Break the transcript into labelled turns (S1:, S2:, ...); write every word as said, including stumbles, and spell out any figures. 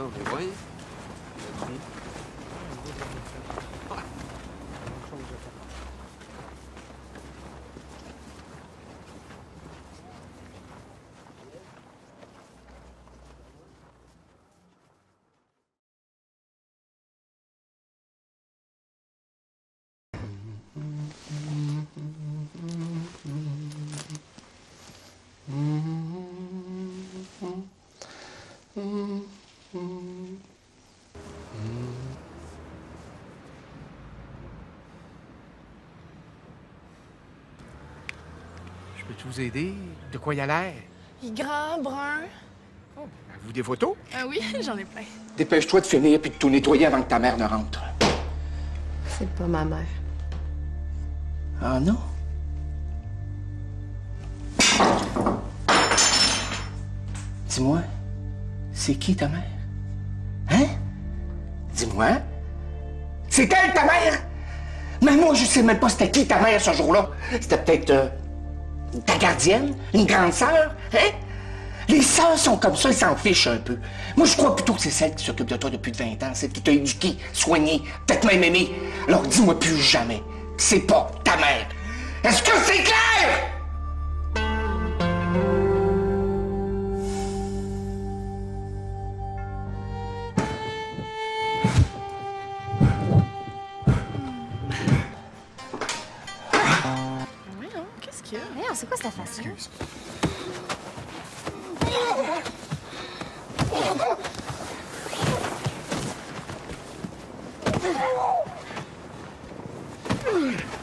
S1: mais ouais. Je peux vous aider? De quoi il a l'air?
S2: Il est grand, brun.
S1: Oh, avez-vous des photos?
S2: Ah oui, j'en ai plein.
S3: Dépêche-toi de finir puis de tout nettoyer avant que ta mère ne rentre.
S4: C'est pas ma mère.
S3: Ah non? Dis-moi, c'est qui ta mère? Hein? Dis-moi. C'est elle ta mère? Mais moi, je sais même pas c'était qui ta mère ce jour-là. C'était peut-être euh, ta gardienne? Une grande sœur? Hein? Les sœurs sont comme ça, ils s'en fichent un peu. Moi, je crois plutôt que c'est celle qui s'occupe de toi depuis vingt ans, celle qui t'a éduqué, soigné, peut-être même aimé. Alors dis-moi plus jamais que c'est pas ta mère. Est-ce que c'est clair?
S2: Oui, non, qu'est-ce qu'il y a?
S4: Voyons, c'est quoi cette façon?
S2: Excuse.